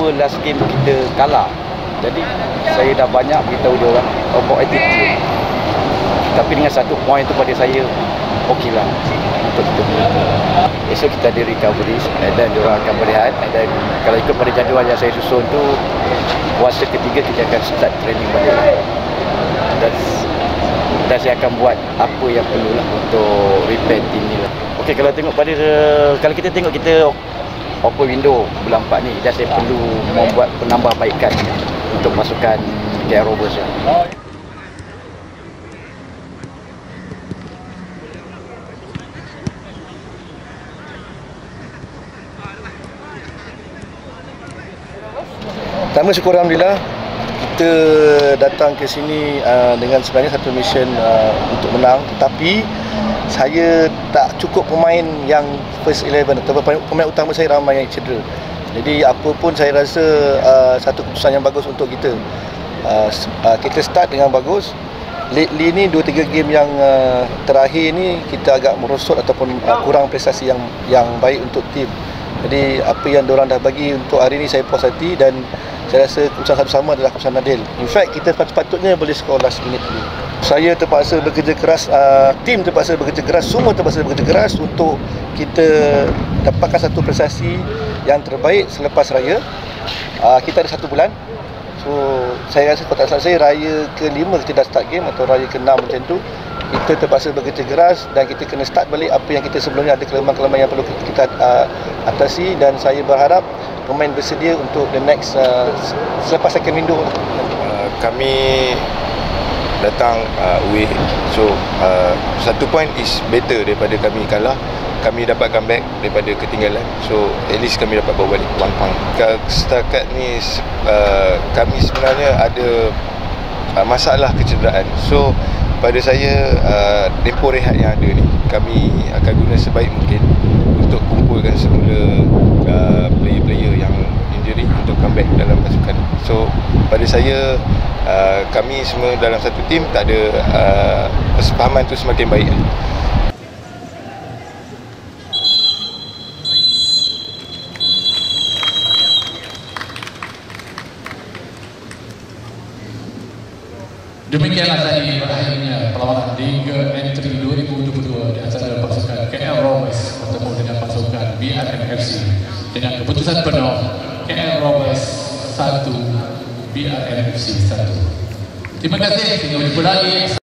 dua last game kita kalah. Jadi saya dah banyak beritahu dia orang about attitude. Tapi dengan satu point tu pada saya, okey lah untuk kita menang. Esok kita ada recovery dan diorang akan berehat. Dan kalau ikut pada jadual yang saya susun tu, puasa ketiga kita akan start training balik. Dan saya akan buat apa yang perlu lah untuk repair team ni lah. Okey, kalau kita tengok kita open window bulan 4 ni, dan saya perlu membuat penambahbaikan untuk pasukan KL Rovers. Pertama, syukur Alhamdulillah kita datang ke sini dengan sebenarnya satu mission untuk menang, tetapi saya tak cukup pemain yang first 11 atau pemain utama saya ramai yang cedera. Jadi apa pun saya rasa satu keputusan yang bagus untuk kita. Kita start dengan bagus. Lately ni 2-3 game yang terakhir ni kita agak merosot ataupun kurang prestasi yang baik untuk tim. Jadi apa yang diorang dah bagi untuk hari ni saya puas hati, dan saya rasa keputusan satu sama adalah keputusan Nadil. In fact, kita sepatutnya boleh skor last minute ni. Saya terpaksa bekerja keras, tim terpaksa bekerja keras, semua terpaksa bekerja keras untuk kita dapatkan satu prestasi yang terbaik selepas raya. Kita ada 1 bulan. So, saya rasa kalau tak salah saya, raya ke-5 kita dah start game atau raya ke-6 macam tu. Kita terpaksa bekerja keras dan kita kena start balik apa yang kita sebelumnya ada kelemahan-kelemahan yang perlu kita atasi, dan saya berharap pemain bersedia untuk the next selepas second window. Kami datang away, so 1 point is better daripada kami kalah. Kami dapat comeback daripada ketinggalan, so at least kami dapat bawa balik 1 point. Setakat ni kami sebenarnya ada masalah kecederaan. So pada saya, tempoh rehat yang ada ni kami akan guna sebaik mungkin untuk kumpulkan semula player-player yang injury untuk comeback dalam pasukan. So pada saya, kami semua dalam satu tim tak ada kesepahaman tu semakin baik. Demikianlah tadi berakhirnya perlawanan Liga Entry 2022 di antara pasukan KL Rovers bertemu dengan pasukan BRNFC dengan keputusan penuh KL Rovers 1, BRNFC 1. Terima kasih, hingga berjumpa lagi.